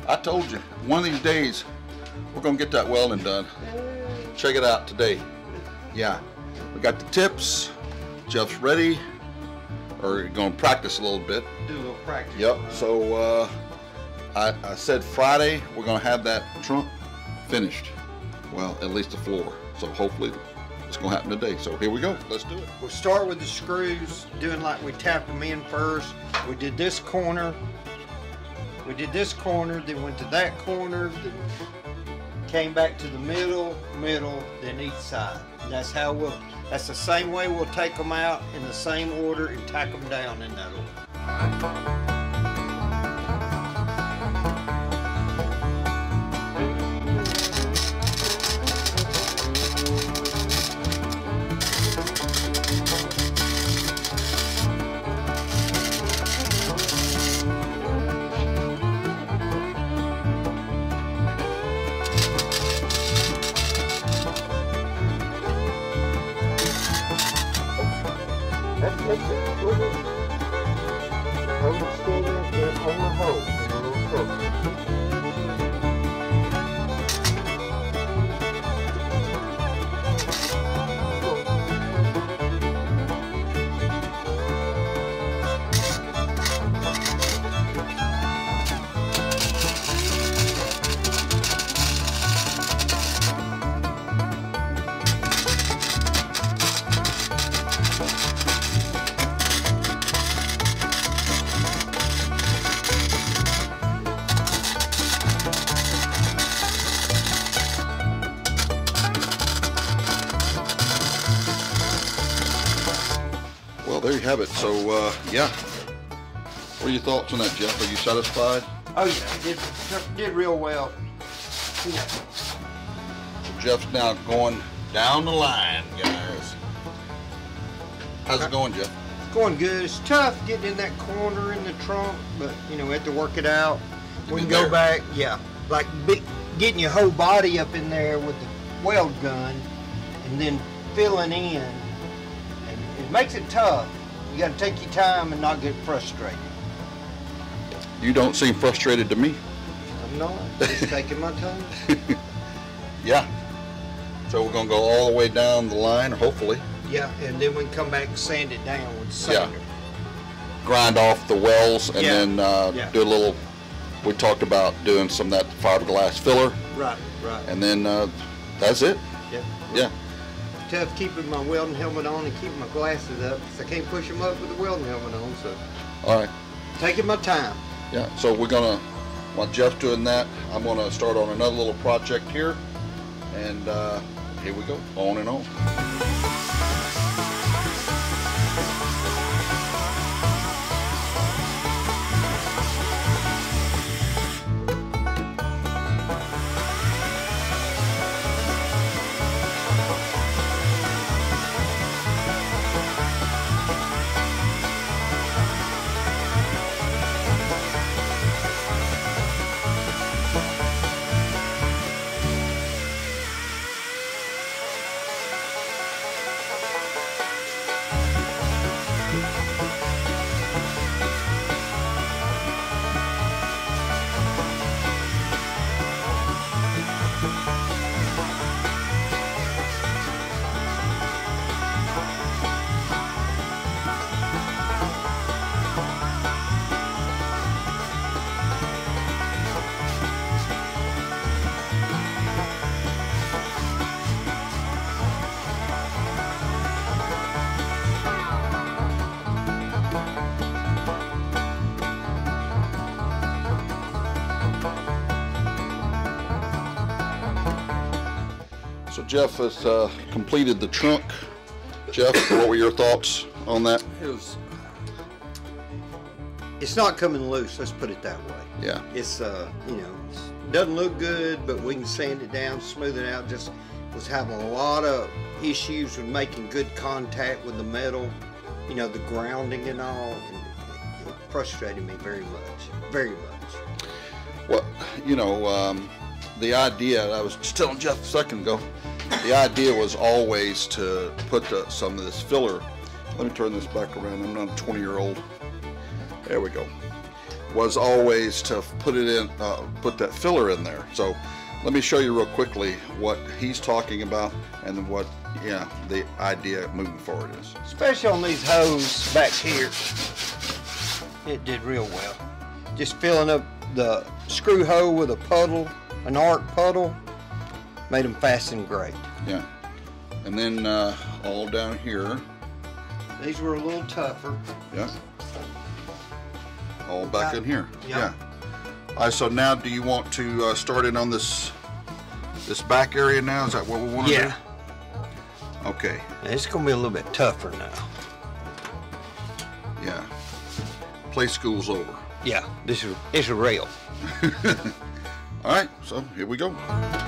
I told you, one of these days, we're gonna get that welding done. Check it out today. Yeah, we got the tips. Jeff's ready. Or gonna practice a little bit. Do a little practice. Yep. So I said Friday we're gonna have that trunk finished. Well, at least the floor. So hopefully it's gonna happen today. So here we go. Let's do it. We'll start with the screws, doing like we tapped them in first. We did this corner. We did this corner, then went to that corner, then came back to the middle, then each side. That's the same way we'll take them out in the same order and tack them down in that order. There you have it. So yeah, what are your thoughts on that, Jeff? Are you satisfied? Oh yeah, did real well. Yeah. So Jeff's now going down the line, guys. How's it going, Jeff? It's going good. It's tough getting in that corner in the trunk, but you know, we have to work it out. We can go back, yeah, like getting your whole body up in there with the weld gun and then filling in. It makes it tough. You got to take your time and not get frustrated. You don't seem frustrated to me. I'm not. Just taking my time. Yeah. So we're going to go all the way down the line, hopefully. Yeah, and then we can come back and sand it down with sander. Yeah. Grind off the wells and then do a little, we talked about doing some of that fiberglass filler. Right. And then that's it. Yeah. Tough keeping my welding helmet on and keeping my glasses up because I can't push them up with the welding helmet on. So, all right, taking my time. Yeah. So we're gonna, while Jeff's doing that, I'm gonna start on another little project here, and here we go, on and on. So Jeff has completed the trunk. Jeff, what were your thoughts on that? It's not coming loose, let's put it that way. Yeah. It's, you know, it doesn't look good, but we can sand it down, smooth it out. Just was having a lot of issues with making good contact with the metal, you know, the grounding and all. And it frustrated me very much, very much. Well, you know, the idea, I was just telling Jeff a second ago, the idea was always to put some of this filler. Let me turn this back around. I'm not a 20-year-old. There we go. was always to put it in, put that filler in there. So let me show you real quickly what he's talking about and what, yeah, the idea moving forward is. Especially on these hoses back here, it did real well. Just filling up the screw hole with a puddle, an arc puddle, made them fasten great. Yeah, and then all down here. These were a little tougher. Yeah. All back in here. Yeah. Yeah. All right, so now do you want to start in on this back area now? Is that what we want to do? Yeah. Okay. It's going to be a little bit tougher now. Yeah. Play school's over. Yeah, it's a rail. All right, so here we go.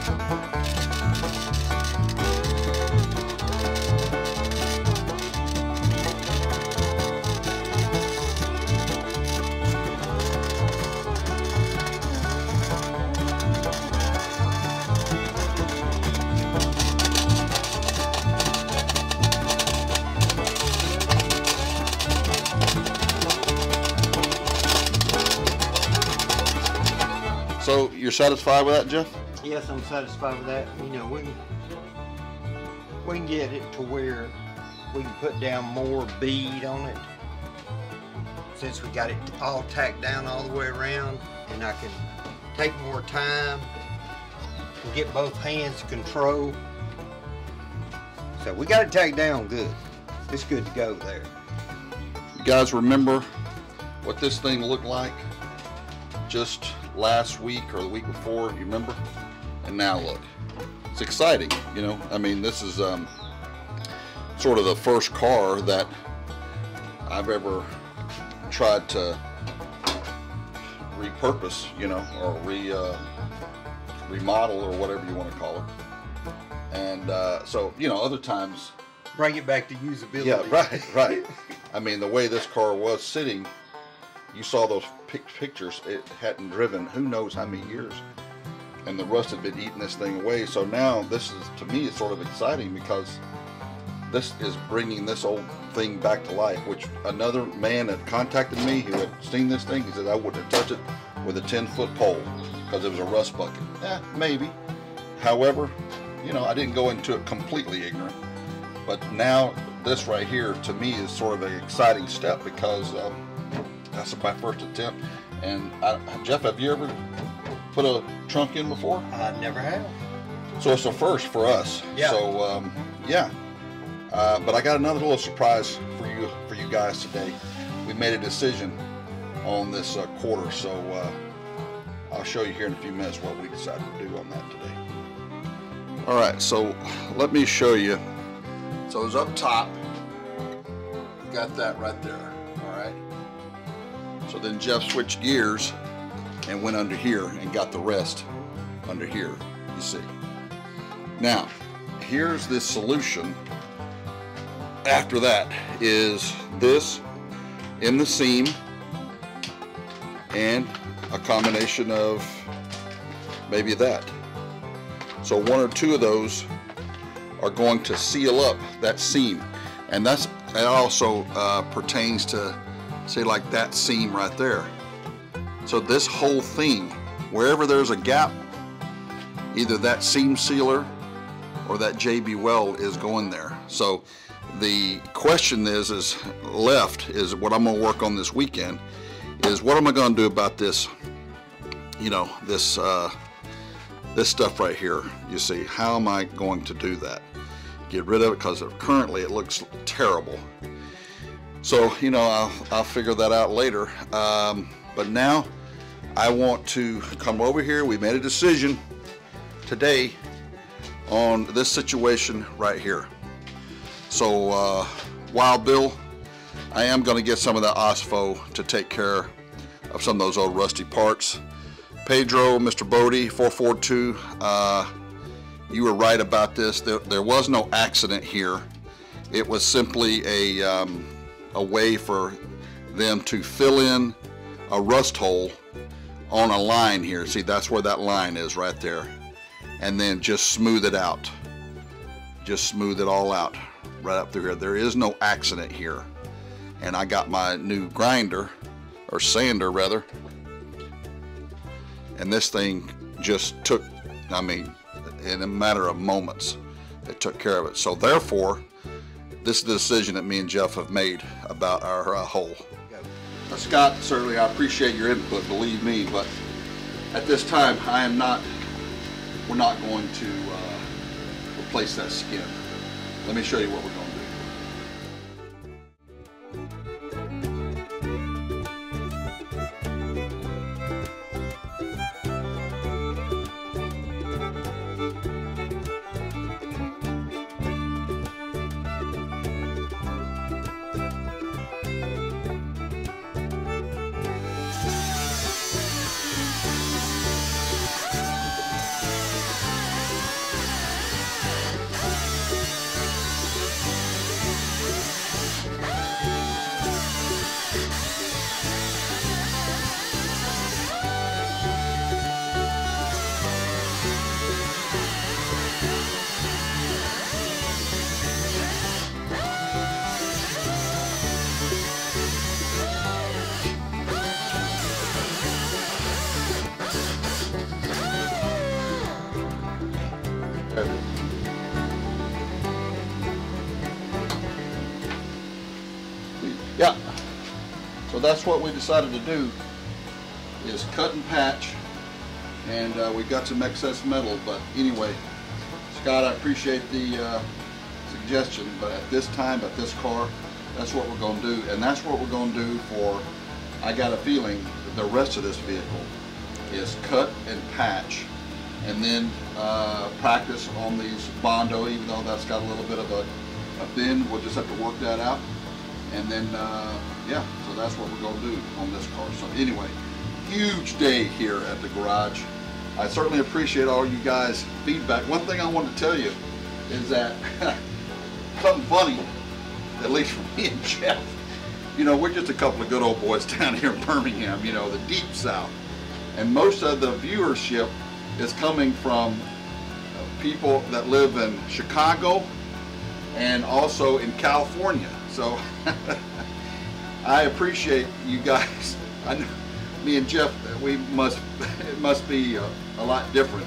So you're satisfied with that, Jeff? Yes, I'm satisfied with that. You know, we can get it to where we can put down more bead on it. Since we got it all tacked down all the way around, and I can take more time and get both hands to control. So we got it tacked down good. It's good to go there. You guys remember what this thing looked like just last week or the week before? You remember? And now look, it's exciting. You know, I mean, this is sort of the first car that I've ever tried to repurpose, you know, or remodel or whatever you want to call it. And so, you know, other times, Bring it back to usability. yeah, right. I mean, the way this car was sitting, you saw those pictures, it hadn't driven who knows how many years, and the rust had been eating this thing away. So now this is, to me, it's sort of exciting because this is bringing this old thing back to life, which another man had contacted me who had seen this thing. He said, I wouldn't have touched it with a 10-foot pole because it was a rust bucket. Maybe. However, you know, I didn't go into it completely ignorant. But now this right here, to me, is sort of an exciting step because that's my first attempt. And Jeff, have you ever put a trunk in before? I never have. So it's a first for us. Yeah. So yeah. But I got another little surprise for you guys today. We made a decision on this quarter, so I'll show you here in a few minutes what we decided to do on that today. All right, so let me show you. So it's up top. Got that right there. All right. So then Jeff switched gears and went under here and got the rest under here, you see. Now, here's the solution. After that is this in the seam and a combination of maybe that. So one or two of those are going to seal up that seam, and that also pertains to, say, like that seam right there. So this whole thing, wherever there's a gap, either that seam sealer or that JB weld is going there. So the question is left is what I'm going to work on this weekend is what am I going to do about this, you know, this this stuff right here. You see, how am I going to do that? Get rid of it, because currently it looks terrible. So, you know, I'll figure that out later. But now I want to come over here. We made a decision today on this situation right here. So, Wild Bill, I am going to get some of that OSFO to take care of some of those old rusty parts. Pedro, Mr. Bodie, 442, you were right about this. There was no accident here. It was simply a way for them to fill in a rust hole on a line here. See, that's where that line is right there. And then just smooth it out. Just smooth it all out right up through here. There is no accident here. And I got my new grinder, or sander rather, and this thing just took, I mean, in a matter of moments, it took care of it. So therefore, this is the decision that me and Jeff have made about our hole. Scott, certainly I appreciate your input, believe me, but at this time we're not going to replace that skin. Let me show you what we're going to do. Yeah, so that's what we decided to do, is cut and patch, and we got some excess metal. But anyway, Scott, I appreciate the suggestion, but at this time, at this car, that's what we're going to do, and that's what we're going to do for, I got a feeling, the rest of this vehicle is cut and patch, and then practice on these Bondo, even though that's got a little bit of a bend. We'll just have to work that out. And then, yeah, so that's what we're going to do on this car. So anyway, huge day here at the garage. I certainly appreciate all you guys' feedback. One thing I want to tell you is that something funny, at least for me and Jeff, you know, we're just a couple of good old boys down here in Birmingham, you know, the deep south. And most of the viewership is coming from people that live in Chicago and also in California. So I appreciate you guys. I know me and Jeff, it must be a lot different,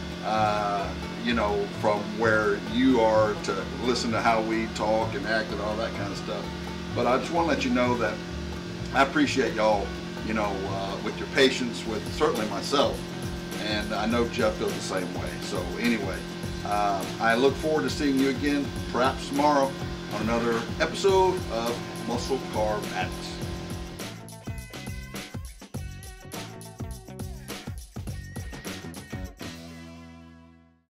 you know, from where you are to listen to how we talk and act and all that kind of stuff. But I just want to let you know that I appreciate y'all, you know, with your patience with certainly myself, and I know Jeff feels the same way. So anyway, I look forward to seeing you again, perhaps tomorrow, on another episode of Muscle Car Madness.